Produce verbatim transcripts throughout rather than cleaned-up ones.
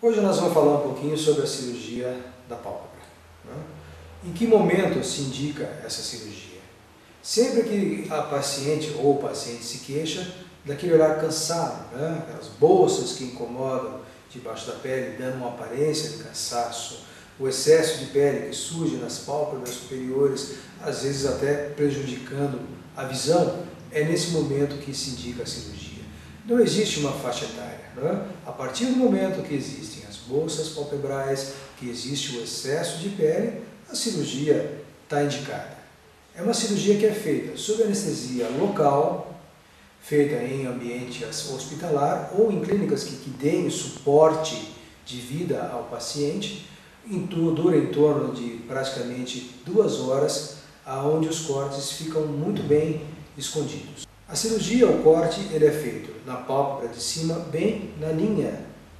Hoje nós vamos falar um pouquinho sobre a cirurgia da pálpebra, né? Em que momento se indica essa cirurgia? Sempre que a paciente ou o paciente se queixa daquele olhar cansado, né? Aquelas bolsas que incomodam debaixo da pele, dando uma aparência de cansaço, o excesso de pele que surge nas pálpebras superiores, às vezes até prejudicando a visão, é nesse momento que se indica a cirurgia. Não existe uma faixa etária, né? A partir do momento que existem as bolsas palpebrais, que existe o excesso de pele, a cirurgia está indicada. É uma cirurgia que é feita sob anestesia local, feita em ambiente hospitalar ou em clínicas que, que deem suporte de vida ao paciente, em tudo, dura em torno de praticamente duas horas, onde os cortes ficam muito bem escondidos. A cirurgia, o corte, ele é feito na pálpebra de cima, bem na linha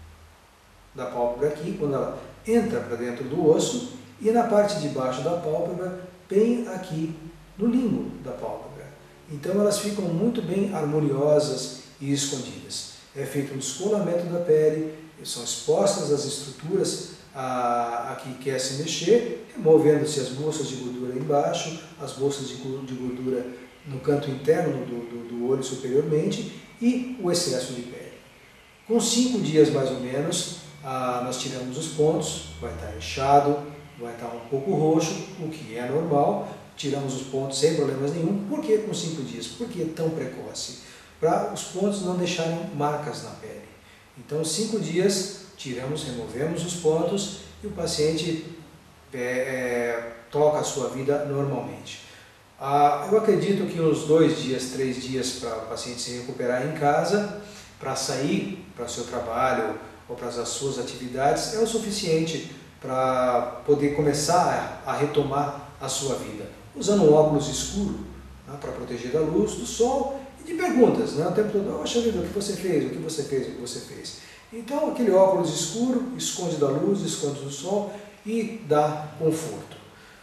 da pálpebra aqui, quando ela entra para dentro do osso, e na parte de baixo da pálpebra, bem aqui no limbo da pálpebra. Então elas ficam muito bem harmoniosas e escondidas. É feito um descolamento da pele, são expostas as estruturas a, a que quer se mexer, removendo-se as bolsas de gordura embaixo, as bolsas de, de gordura no canto interno do, do, do olho superiormente e o excesso de pele. Com cinco dias mais ou menos, ah, nós tiramos os pontos, vai estar inchado, vai estar um pouco roxo, o que é normal, tiramos os pontos sem problemas nenhum. Por que com cinco dias? Por que tão precoce? Para os pontos não deixarem marcas na pele. Então, cinco dias, tiramos, removemos os pontos e o paciente é, é, toca a sua vida normalmente. Ah, eu acredito que uns dois dias, três dias para o paciente se recuperar em casa, para sair para o seu trabalho ou para as suas atividades, é o suficiente para poder começar a, a retomar a sua vida, usando um óculos escuro, né, para proteger da luz, do sol e de perguntas, né, o tempo todo, poxa vida, o que você fez, o que você fez, o que você fez. Então aquele óculos escuro esconde da luz, esconde do sol e dá conforto.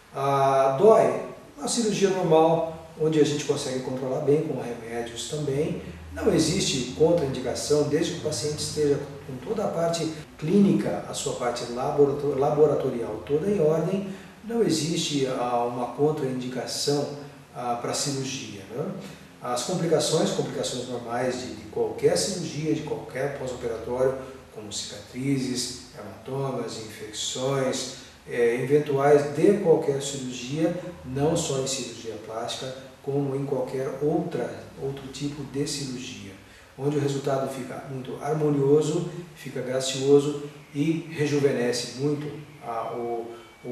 Ah, dói? A cirurgia normal, onde a gente consegue controlar bem com remédios também. Não existe contraindicação, desde que o paciente esteja com toda a parte clínica, a sua parte laboratorial toda em ordem, não existe ah, uma contraindicação ah, para a cirurgia, né? As complicações, complicações normais de, de qualquer cirurgia, de qualquer pós-operatório, como cicatrizes, hematomas, infecções, É, eventuais de qualquer cirurgia, não só em cirurgia plástica, como em qualquer outra, outro tipo de cirurgia, onde o resultado fica muito harmonioso, fica gracioso e rejuvenesce muito a, o, o,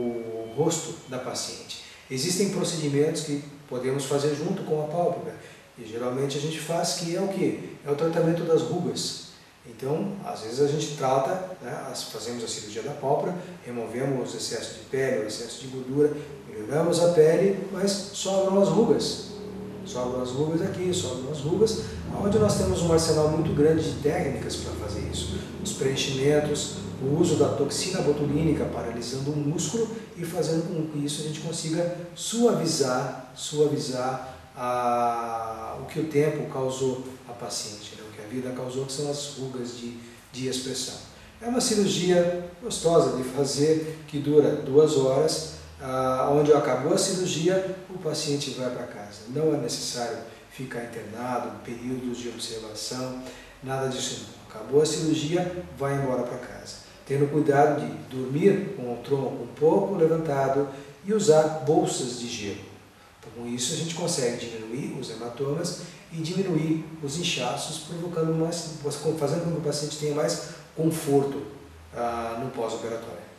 o rosto da paciente. Existem procedimentos que podemos fazer junto com a pálpebra, e geralmente a gente faz, que é o que? É o tratamento das rugas. Então, às vezes a gente trata, né, fazemos a cirurgia da pálpebra, removemos o excesso de pele, o excesso de gordura, melhoramos a pele, mas sobram as rugas. Sobram as rugas aqui, sobram as rugas, onde nós temos um arsenal muito grande de técnicas para fazer isso. Os preenchimentos, o uso da toxina botulínica paralisando o músculo e fazendo com que isso a gente consiga suavizar, suavizar a, o que o tempo causou à paciente, né? O que a vida causou, que são as rugas de, de expressão. É uma cirurgia gostosa de fazer, que dura duas horas, ah, onde acabou a cirurgia, o paciente vai para casa. Não é necessário ficar internado, períodos de observação, nada disso não. Acabou a cirurgia, vai embora para casa. Tendo cuidado de dormir com o tronco um pouco levantado e usar bolsas de gelo. Com isso a gente consegue diminuir os hematomas e diminuir os inchaços, provocando mais, fazendo com que o paciente tenha mais conforto ah, no pós-operatório.